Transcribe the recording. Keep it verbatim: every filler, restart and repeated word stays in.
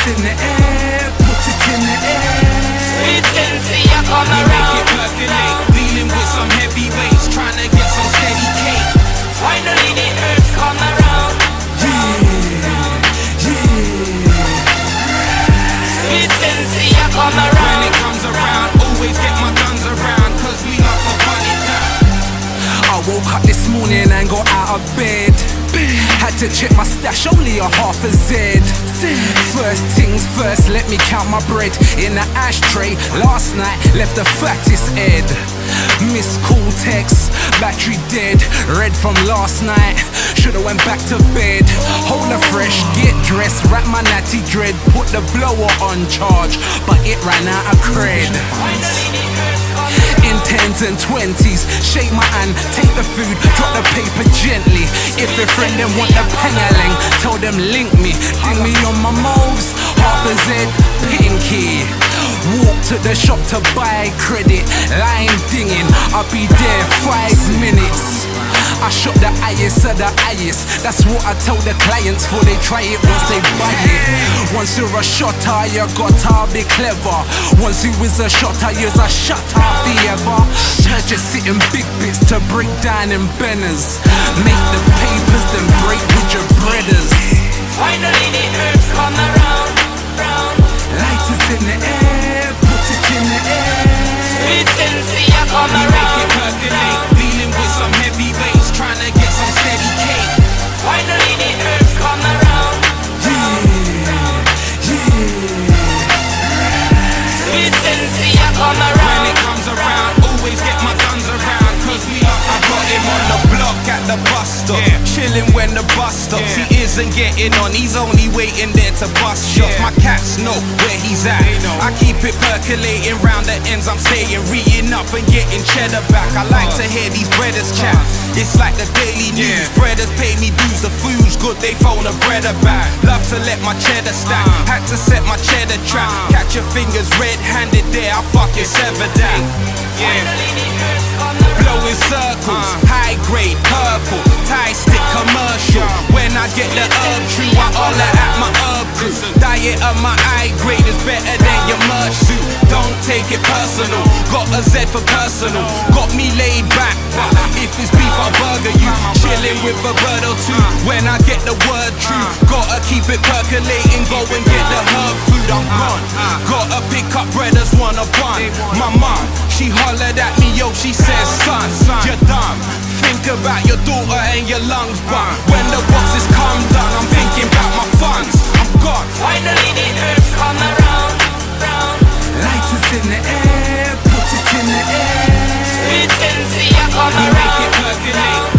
Lighters in the air, put it in the air. Sweet Sensei, I come We around. make it percolate, dealing with some heavyweights, trying to get some steady cake. Finally the earth come around. Yeah, yeah. Sweet Sensei, I come When around. it comes around, always get my guns around, cause we love to run it down. I woke up this morning and got out of bed. Had to check my stash, only a half a Z. First things first, let me count my bread in the ashtray. Last night, left the fattest head. Missed call text, battery dead. Red from last night, should've went back to bed. Hold her fresh, get dressed, wrap my natty dread. Put the blower on charge, but it ran out of cred. In tens and twenties, shake my hand, take the food, drop the paper gently. If your friend them want the pengaling, tell them link me. Ding me on my moves, half a Z, pinky. Walk to the shop to buy credit, line dinging, I'll be there five minutes. I shot the highest of the highest. That's what I tell the clients before they try it once they buy it. Once you're a shotter, you gotta be clever. Once you is a shotter, you're a shutter forever. Just sitting big bits to break down in benners. Make the papers, then break with your breaders. Finally the earth come around. Round. Lighters in the air, put it in the air. Sweet Sensei, I come We make it around. percolate, dealing with some heavyweights, trying to get some steady cake. Finally the earth come around. Yeah, yeah. Sweet Sensei, I come When around. it comes around, always get my guns around, cause we love. I got him on the block at the bus stop, yeah. Chilling when the bus stops, yeah. He isn't getting on, he's only waiting there to bust shots, yeah. My cats know where he's at, I keep it percolating round the ends, I'm staying reading up and getting cheddar back. I like to hear these brothers chat, it's like the daily news, yeah. Brothers pay me dues, the food's good, they phone a bread back. Love to let my cheddar stack, had to set my cheddar trap. Catch your fingers red-handed there, I fucking sever that. Yeah. Blowing circles, high grade, purple, tie stick, commercial. When I get the herb true, I holler at my herb crew. Diet of my high grade is better than your merch suit. Don't take it personal, got a Z for personal. Got me laid back, but if it's beef I'll burger you. Chilling with a bird or two, when I get the word true. Gotta keep it percolating, go and get the herb food, I'm gone. Gotta pick up brothers one a bun. My mom, she hollered at me, yo, she says, son, you're dumb. Think about your daughter and your lungs, but when the boxes come down, I'm thinking about my funds. I'm gone. Finally the earth come around. Round. Lighters in the air, put it in the air. Sweet Sensei, I come We make it around. percolate,